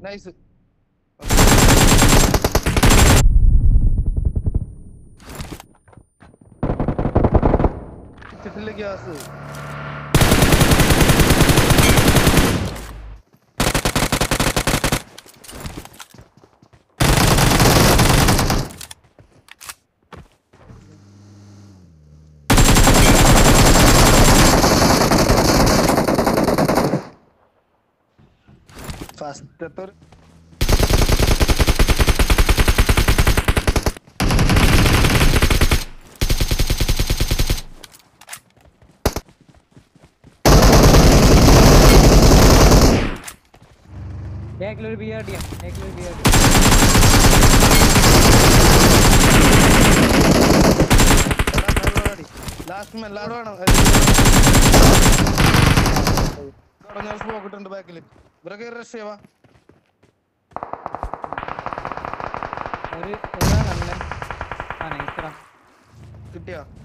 Nice. ഇട്ടിട്ടില്ല gas. ഫസ്റ്റത്തെ ഒരു एक लोग BRD है, एक लोग BRD ലാസ്റ്റ് മെല്ലോട് വേണം. സ്മോക്ക് ഇട്ടുണ്ട് ബാക്കില്. ഇവരൊക്കെ റഷ് ചെയ്യാ. ഒരു ഒരാളല്ലേ ആ നൈസറാ കിട്ടിയാ